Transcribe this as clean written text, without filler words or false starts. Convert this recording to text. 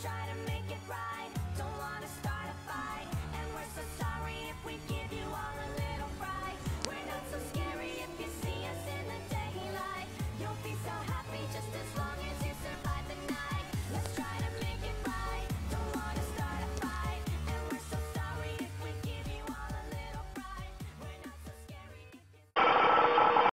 try to make it right. Don't wanna start a fight, and we're so sorry.